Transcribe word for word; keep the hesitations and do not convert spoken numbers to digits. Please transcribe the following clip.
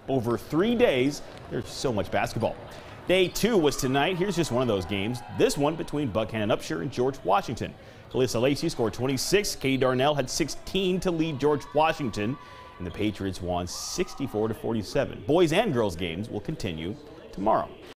over three days. There's so much basketball. Day two was tonight. Here's just one of those games. This one between Buckhannon-Upshur and George Washington. Calissa Lacey scored twenty-six. Katie Darnell had sixteen to lead George Washington, and the Patriots won sixty-four to forty-seven. Boys and girls games will continue tomorrow.